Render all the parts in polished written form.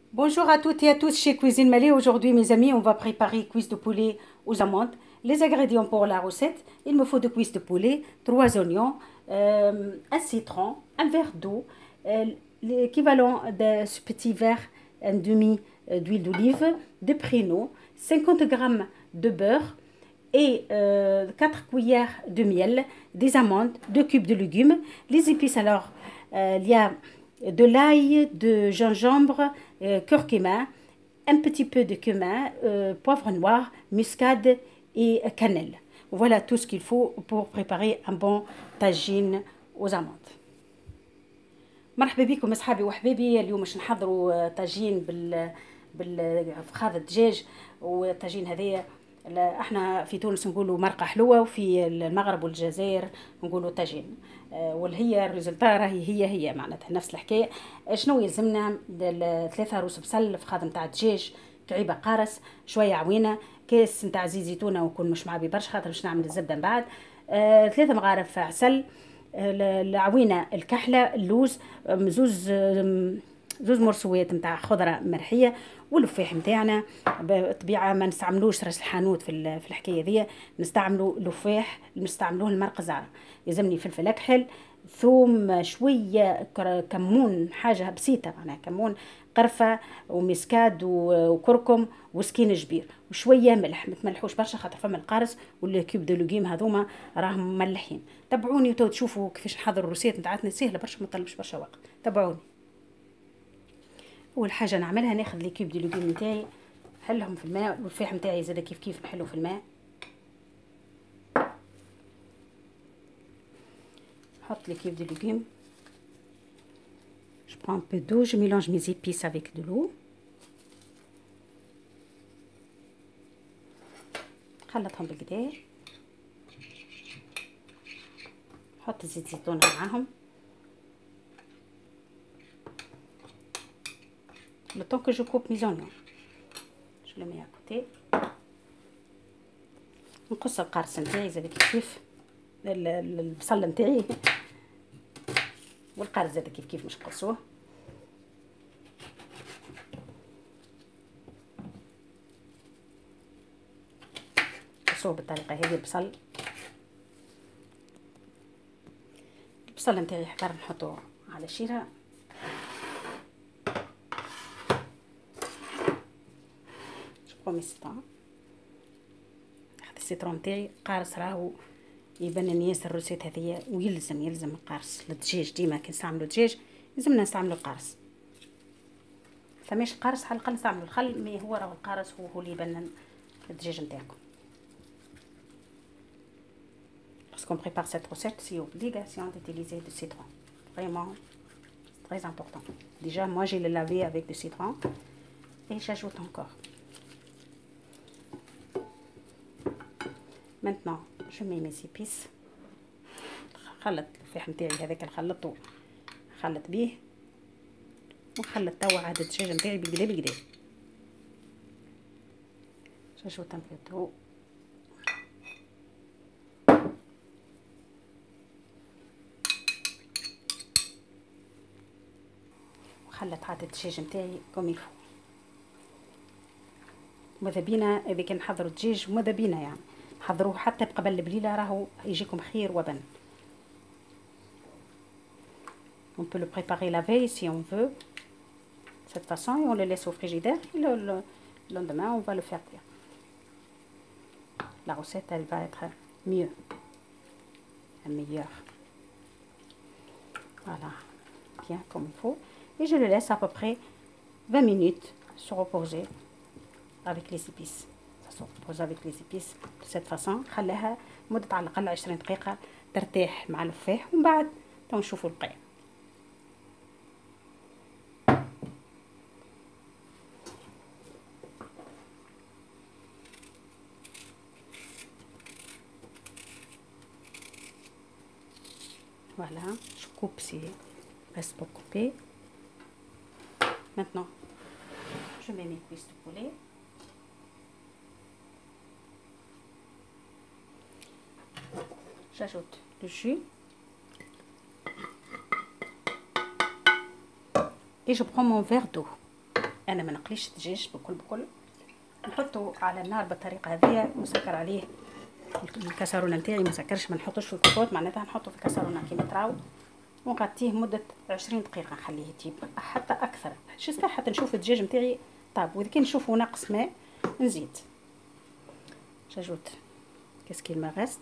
Bonjour à toutes et à tous chez Cuisine Malais. Aujourd'hui, mes amis, on va préparer cuisse de poulet aux amandes. Les ingrédients pour la recette: il me faut 2 cuisses de poulet, 3 oignons, un citron, un verre d'eau, l'équivalent de ce petit verre, un demi d'huile d'olive, de prénom, 50 grammes de beurre et 4 cuillères de miel, des amandes, 2 cubes de légumes. Les épices, alors, il y a de l'ail, de gingembre, curcuma, un petit peu de cumin, poivre noir, muscade et cannelle. Voilà tout ce qu'il faut pour préparer un bon tagine aux amandes. مرحبا بكم اصحابي وحبايبي. اليوم باش نحضروا طاجين بالفخاذ الدجاج. والطاجين هذايا احنا في تونس نقولوا مرقه حلوه، وفي المغرب والجزائر نقولوا طاجين. واللي هي الريزلتا راهي هي معناتها نفس الحكايه. شنو يلزمنا؟ 3 روس بصل، فخاذ نتاع الدجاج، كعيبه قارص، شويه عوينه، كاس نتاع زيت زيتونه ويكون مش معبي برشا خاطر باش نعمل الزبده من بعد، 3 مغارف عسل، العوينه الكحله، اللوز، زوز مرسوات نتاع خضره مرحيه، واللفاح نتاعنا. بالطبيعه ما نستعملوش راس الحانوت في الحكايه دي، نستعملوا لفاح نستعملوه المرق زعره. يلزمني فلفل اكحل، ثوم، شويه كمون، حاجه بسيطه معناها كمون، قرفه ومسكاد وكركم وسكين جبير، وشويه ملح، ما تملحوش برشا خاطر فما القارص والكيوب دو لوغيم هذوما راهم مملحين. تبعوني وتو تشوفوا كيفاش نحضر الروسيت نتاعتنا، سهله برشا، ما تطلبش برشا وقت. تبعوني. اول حاجه نعملها ناخذ لي كيوب دو لوغيم نتاعي، نحلهم في الماء، والفاح نتاعي زاد كيف نحلو في الماء. نحط لي كيوب دو لوغيم، je prends un peu d'eau, je mélange mes épices avec de l'eau. نخلطهم بالكدا، نحط زيت زيتون معاهم. le temps que je coupe mes oignons je le mets à côté. نقص القرص نتاعي زاد كيف البصل نتاعي والقرص زاد كيف مش نقصوه. نقصوه بالطريقه هذه. البصل نتاعي حضر نحطوه على شيره. مي سيترون، ناخذ السيترون نتاعي قارص، راهو يبنن ياسر الروسيت هذيا، ويلزم القارص للدجاج. ديما كي نستعملوا دجاج لازمنا نستعملوا القارص. فماش قارص على الاقل نستعملوا الخل، مي هو راهو القارص هو اللي يبنن الدجاج نتاعكم. Lorsqu'on prépare cette recette, c'est obligation d'utiliser du citron. Vraiment, c'est très important. Déjà, moi j'ai le lavé avec du citron et j'ajoute encore. Maintenant, je mets mes épices. خلط الفحم تاعي هذاك نخلطو، نخلط بيه ونخلط توا عاد الدجاج نتاعي بكدا. j'ajoute un peu d'eau. وخلط عاد الدجاج نتاعي كوم يلفو. ماذا بينا اذا كان نحضروا الدجاج، وماذا بينا يعني حضروه حتى قبل البليله، راهو يجيكم خير وبن. On peut le préparer la veille si on veut, de cette façon, et on le laisse au frigidaire. Et le lendemain, on va le faire cuire. La recette, elle va être mieux, meilleure. Voilà, bien comme il faut. Et je le laisse à peu près 20 minutes se reposer avec les épices. Ça se repose avec les épices de cette façon. خليها مدة على الأقل 20 دقيقة ترتاح مع الفاح، ومن بعد نشوفوا البقية. Voilà, je coupe si reste pour couper. Maintenant, je mets mes cuisses de poulet. J'ajoute le jus et je prends mon verre d'eau, انا ما نقليش الدجاج بكل نحطه على النار بالطريقه هذه، مسكر عليه الكسرونه نتاعي، ما سكرش، ما نحطوش في الكوكوط، معناتها نحطه في كسرونه كيما تراو، ونغطيه مده 20 دقيقه، نخليه يطيب حتى اكثر جيسكا حتى نشوف الدجاج نتاعي طاب. واذا كان نشوفه ناقص ماء نزيد. j'ajoute qu'est-ce qu'il me reste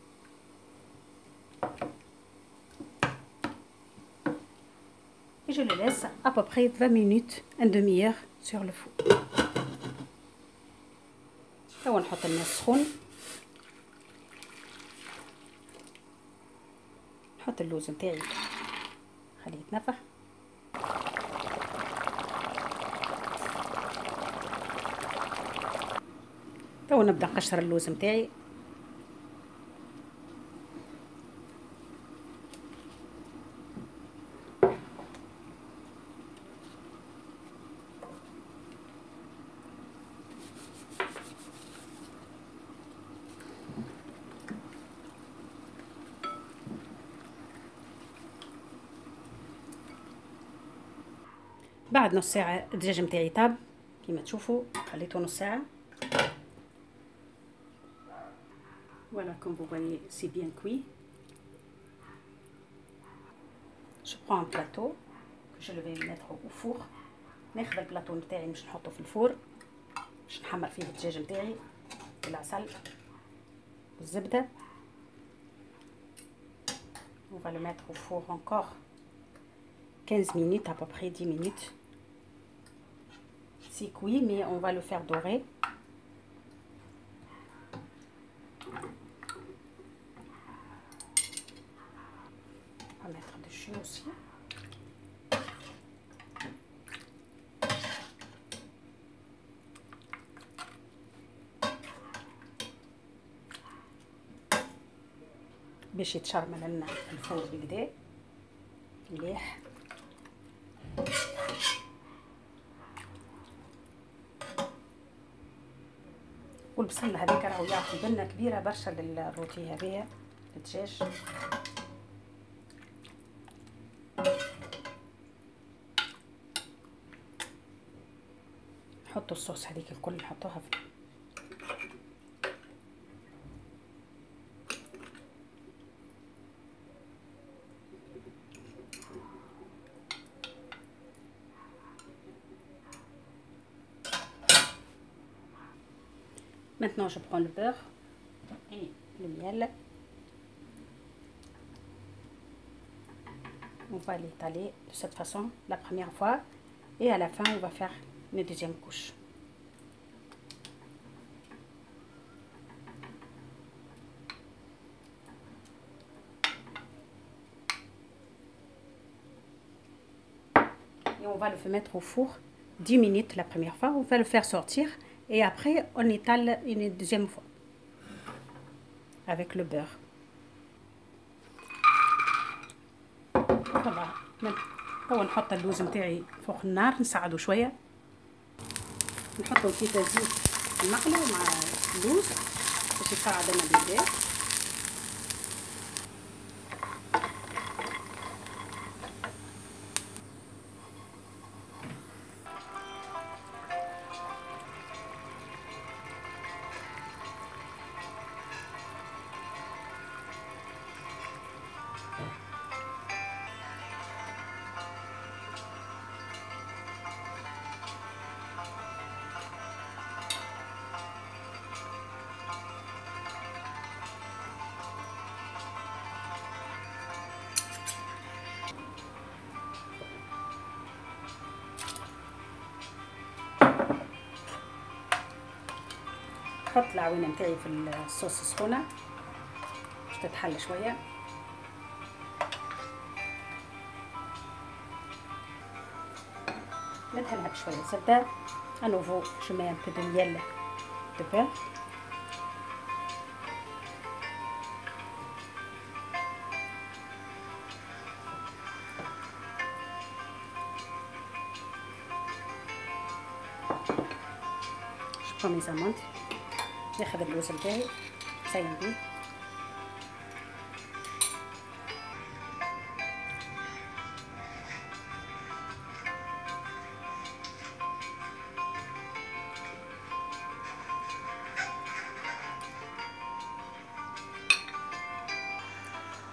et je le laisse à peu près 20 minutes, une demi-heure sur le four. توا نحط الماء السخون، نحط اللوز نتاعي خليه يتنفخ، توا نبدا نقشر اللوز نتاعي. بعد نص ساعة الدجاج متاعي طاب كيما تشوفوا، خليته نص ساعة. Voilà, comme vous voyez, c'est bien cuit. Je prends un plateau que je vais mettre au four. ناخذ البلاطو نتاعي باش نحطه في الفور، باش نحمر فيه الدجاج نتاعي بالعسل والزبدة. On va le mettre au four encore 15 minutes, à peu près 10 minutes. C'est cuit, mais on va le faire dorer. On va mettre dessus aussi. باش يتشرمل لنا الفور بكدا مليح. والبصل هذاك راهو يعطي بنه كبيره برشا للروتي هذيا الدجاج. نحطوا الصوص هذيك الكل نحطوها في Maintenant, je prends le beurre et le miel. On va l'étaler de cette façon la première fois et à la fin, on va faire une deuxième couche. Et on va le mettre au four 10 minutes la première fois. On va le faire sortir. Et après, on étale une deuxième fois avec le beurre. Voilà. توا نحط اللوز نتاعي فوق النار، نساعدو شويه، نحطو كيف زيت المقلي مع اللوز باش يساعد لنا بالبيض. نحط العوينه نتاعي في الصوص السخونه باش تتحل شويه. ندهنها بشويه زبده. à nouveau je mets un peu de miel de beurre. je prends mes amandes. ناخذ اللوز نتاعي نزين بيه.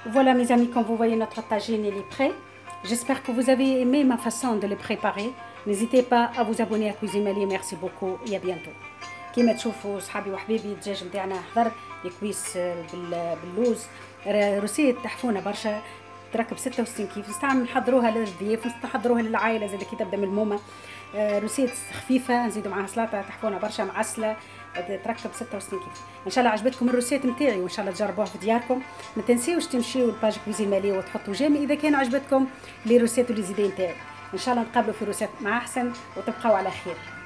Voilà mes amis, comme vous voyez notre tagine il est prêt. J'espère que vous avez aimé ma façon de le préparer. N'hésitez pas à vous abonner à Cuisine Mali. Merci beaucoup et à bientôt. كيما تشوفوا صحابي وحبيبي الدجاج نتاعنا حضر الكويس باللوز. روسية تحفونة برشا، تركب 66 كيف. نستعمل نحضروها للضيوف، نحضروها للعائلة زي كي تبدا من المومة. روسية خفيفة، نزيدوا معها سلطة تحفونة برشا معسلة، تركب 66 كيف. ان شاء الله عجبتكم الروسيت نتاعي وان شاء الله تجربوها في دياركم. ما تنسيوش تمشيوا لباج كويزين مالي وتحطوا جيم اذا كان عجبتكم لي روسيت ولي زيدين نتاعي. ان شاء الله نتقابلوا في روسيت مع احسن وتبقاو على خير.